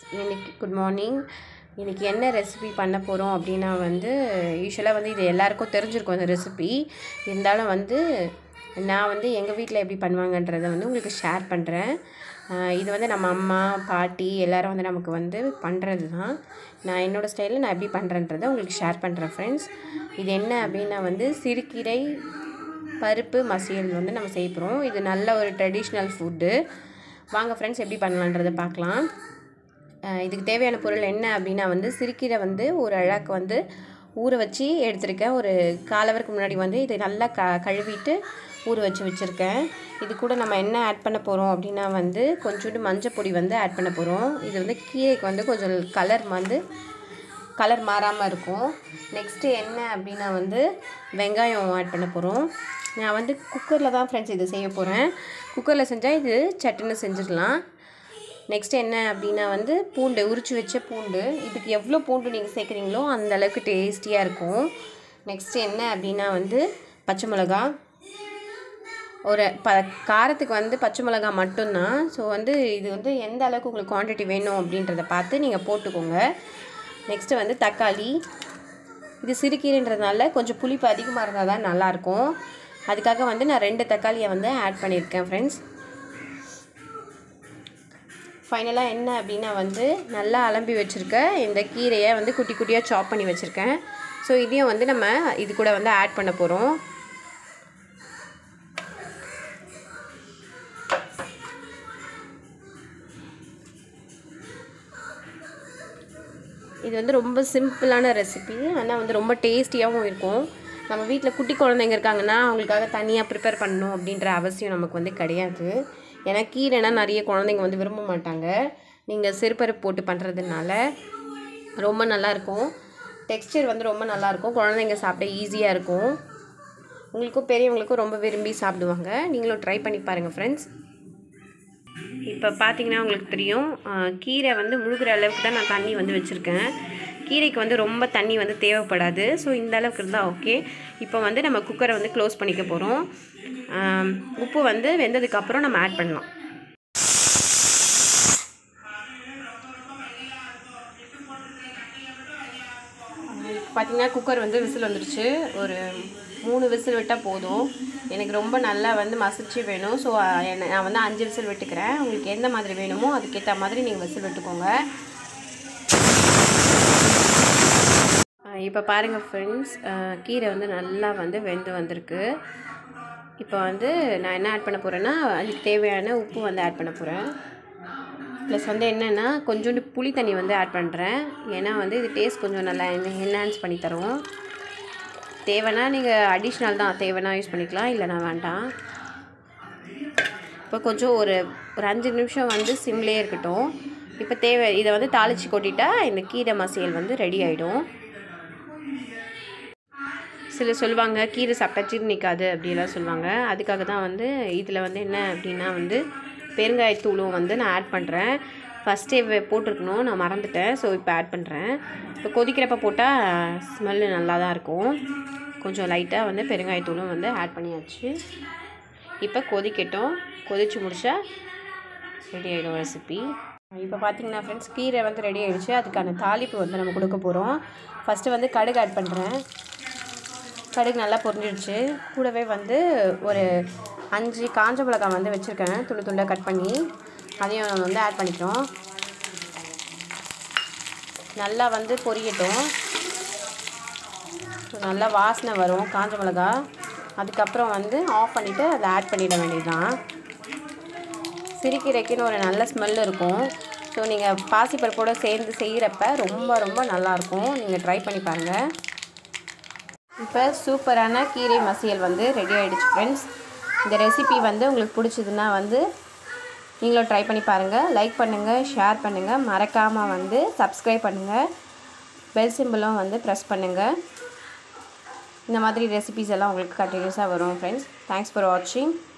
இன்னைக்கு good morning. இன்றைக்கி என்ன ரெசிபி பண்ண போகிறோம் அப்படின்னா வந்து யூஸ்வலாக வந்து இது எல்லாருக்கும் தெரிஞ்சிருக்கும் அந்த ரெசிபி. இருந்தாலும் வந்து நான் வந்து எங்கள் வீட்டில் எப்படி பண்ணுவாங்கன்றதை வந்து உங்களுக்கு ஷேர் பண்ணுறேன். இது வந்து நம்ம அம்மா பாட்டி எல்லோரும் வந்து நமக்கு வந்து பண்ணுறது தான். நான் என்னோடய ஸ்டைலில் நான் எப்படி பண்ணுறேன்றதை உங்களுக்கு ஷேர் பண்ணுறேன் ஃப்ரெண்ட்ஸ். இது என்ன அப்படின்னா வந்து சிறுகீரை பருப்பு மசியல் வந்து நம்ம செய்ய போகிறோம். இது நல்ல ஒரு ட்ரெடிஷ்னல் ஃபுட்டு. வாங்க ஃப்ரெண்ட்ஸ் எப்படி பண்ணலான்றதை பார்க்கலாம். இதுக்கு தேவையான பொருள் என்ன அப்படின்னா வந்து சிறுகீரை வந்து ஒரு அழகாக்கு வந்து ஊற வச்சு எடுத்துருக்கேன். ஒரு காலவருக்கு முன்னாடி வந்து இதை நல்லா கழுவிட்டு ஊற வச்சு வச்சுருக்கேன். இது கூட நம்ம என்ன ஆட் பண்ண போகிறோம் அப்படின்னா வந்து கொஞ்சோண்டு மஞ்சள் பொடி வந்து ஆட் பண்ண போகிறோம். இது வந்து கீரைக்கு வந்து கொஞ்சம் கலர் மாறாமல் இருக்கும். நெக்ஸ்ட்டு என்ன அப்படின்னா வந்து வெங்காயம் ஆட் பண்ண போகிறோம். நான் வந்து குக்கரில் தான் ஃப்ரெண்ட்ஸ் இது செய்ய போகிறேன். குக்கரில் செஞ்சால் இது சட்டுன்னு செஞ்சிடலாம். நெக்ஸ்ட்டு என்ன அப்படின்னா வந்து பூண்டு, உரித்து வச்ச பூண்டு. இதுக்கு எவ்வளோ பூண்டு நீங்கள் சேர்க்குறீங்களோ அந்த அளவுக்கு டேஸ்டியாக இருக்கும். நெக்ஸ்ட்டு என்ன அப்படின்னா வந்து பச்சை மிளகா. ஒரு காரத்துக்கு வந்து பச்சை மிளகா மட்டும்தான். ஸோ வந்து இது வந்து எந்த அளவுக்கு உங்களுக்கு குவான்டிட்டி வேணும் அப்படின்றத பார்த்து நீங்கள் போட்டுக்கோங்க. நெக்ஸ்ட்டு வந்து தக்காளி. இது சிறுகீரைன்றதுனால கொஞ்சம் புளிப்பு அதிகமாக இருந்தால் தான் நல்லாயிருக்கும். அதுக்காக வந்து நான் 2 தக்காளியை வந்து ஆட் பண்ணியிருக்கேன் ஃப்ரெண்ட்ஸ். ஃபைனலாக என்ன அப்படின்னா வந்து நல்லா அலம்பி வச்சுருக்க இந்த கீரையை வந்து குட்டி குட்டியாக சாப் பண்ணி வச்சுருக்கேன். ஸோ இதையும் வந்து நம்ம இது கூட வந்து ஆட் பண்ண போகிறோம். இது வந்து ரொம்ப சிம்பிளான ரெசிபி, ஆனால் வந்து ரொம்ப டேஸ்டியாகவும் இருக்கும். நம்ம வீட்டில் குட்டி குழந்தைங்க இருக்காங்கன்னா அவங்களுக்காக தனியாக ப்ரிப்பேர் பண்ணணும் அப்படின்ற அவசியம் நமக்கு வந்து கிடையாது. ஏன்னா கீரைனா நிறைய குழந்தைங்க வந்து விரும்ப மாட்டாங்க. நீங்கள் சிறுபருப்பு போட்டு பண்ணுறதுனால ரொம்ப நல்லாயிருக்கும். டெக்ஸ்சர் வந்து ரொம்ப நல்லாயிருக்கும். குழந்தைங்க சாப்பிட ஈஸியாக இருக்கும். உங்களுக்கும் பெரியவங்களுக்கும் ரொம்ப விரும்பி சாப்பிடுவாங்க. நீங்களும் ட்ரை பண்ணி பாருங்கள் ஃப்ரெண்ட்ஸ். இப்போ பார்த்தீங்கன்னா உங்களுக்கு தெரியும், கீரை வந்து முழுகிற அளவுக்கு தான் நான் தண்ணி வந்து வச்சுருக்கேன். கீரைக்கு வந்து ரொம்ப தண்ணி வந்து தேவைப்படாது. ஸோ இந்த அளவுக்கு இருந்தால் ஓகே. இப்போ வந்து நம்ம குக்கரை வந்து க்ளோஸ் பண்ணிக்க போகிறோம். உப்பு வந்து வெந்ததுக்கப்புறம் நம்ம ஆட் பண்ணலாம். பார்த்திங்கன்னா குக்கர் வந்து விசில் வந்துருச்சு. ஒரு 3 விசில் விட்டால் போதும். எனக்கு ரொம்ப நல்லா வந்து மசிச்சு வேணும். ஸோ நான் வந்து 5 விசில் விட்டுக்கிறேன். உங்களுக்கு எந்த மாதிரி வேணுமோ அதுக்கேற்ற மாதிரி நீங்கள் விசில் விட்டுக்கோங்க. இப்போ பாருங்கள் ஃப்ரெண்ட்ஸ், கீரை வந்து நல்லா வந்து வெந்து வந்திருக்கு. இப்போ வந்து நான் என்ன ஆட் பண்ண போகிறேன்னா அதுக்கு தேவையான உப்பு வந்து ஆட் பண்ண போகிறேன். ப்ளஸ் வந்து என்னென்னா கொஞ்சோண்டு புளி தண்ணி வந்து ஆட் பண்ணுறேன். ஏன்னா வந்து இது டேஸ்ட் கொஞ்சம் நல்லா என்ஹான்ஸ் பண்ணி தரும். தேவைன்னா நீங்கள் அடிஷ்னல் தான், தேவைன்னா யூஸ் பண்ணிக்கலாம், இல்லைனா வேண்டாம். இப்போ கொஞ்சம் ஒரு 5 நிமிஷம் வந்து சிம்லேயே இருக்கட்டும். இப்போ இதை வந்து தாளித்து கொட்டிட்டா இந்த கீரை மசியல் வந்து ரெடி ஆகிடும். சிலர் சொல்லுவாங்க கீரை சாப்பிட்டா ஜீரணிக்காது அப்படிலாம் சொல்லுவாங்க. அதுக்காக தான் வந்து இதில் வந்து என்ன அப்படின்னா வந்து பெருங்காயத்தூளும் வந்து நான் ஆட் பண்ணுறேன். ஃபஸ்ட்டே போட்டிருக்கணும், நான் மறந்துட்டேன். ஸோ இப்போ ஆட் பண்ணுறேன். இப்போ கொதிக்கிறப்ப போட்டால் ஸ்மெல்லு நல்லா தான் இருக்கும். கொஞ்சம் லைட்டாக வந்து பெருங்காயத்தூளும் வந்து ஆட் பண்ணியாச்சு. இப்போ கொதிக்கட்டும். கொதித்து முடித்தா ரெடி ஆகிடும் ரெசிபி. இப்போ பார்த்திங்கன்னா ஃப்ரெண்ட்ஸ், கீரை வந்து ரெடி ஆகிடுச்சு. அதுக்கான தாளிப்பு வந்து நம்ம கொடுக்க போகிறோம். ஃபஸ்ட்டு வந்து கடுகு ஆட் பண்ணுறேன். கடுகு நல்லா பொரிஞ்சிடுச்சு. கூடவே வந்து ஒரு 5 காஞ்ச மிளகாய் வந்து வச்சுருக்கேன், துண்டாக கட் பண்ணி. அதையும் நம்ம வந்து ஆட் பண்ணிக்கிறோம். நல்லா வந்து பொரியட்டும். நல்லா வாசனை வரும் காஞ்ச மிளகா. அதுக்கப்புறம் வந்து ஆஃப் பண்ணிவிட்டு அதை ஆட் பண்ணிட வேண்டியதுதான். சிறுகீரைக்குன்னு ஒரு நல்ல ஸ்மெல் இருக்கும். ஸோ நீங்கள் பாசிப்பருப்போடு சேர்ந்து செய்கிறப்ப ரொம்ப ரொம்ப நல்லாயிருக்கும். நீங்கள் ட்ரை பண்ணி பாருங்கள். இப்போ சூப்பரான கீரை மசியல் வந்து ரெடி ஆகிடுச்சு ஃப்ரெண்ட்ஸ். இந்த ரெசிபி வந்து உங்களுக்கு பிடிச்சதுன்னா வந்து நீங்களும் ட்ரை பண்ணி பாருங்கள். லைக் பண்ணுங்கள், ஷேர் பண்ணுங்கள், மறக்காமல் வந்து சப்ஸ்கிரைப் பண்ணுங்கள். பெல் சிம்பிளும் வந்து ப்ரெஸ் பண்ணுங்கள். இந்த மாதிரி ரெசிபிஸ் எல்லாம் உங்களுக்கு கண்டினியூஸாக வரும் ஃப்ரெண்ட்ஸ். தேங்க்ஸ் ஃபார் வாட்சிங்.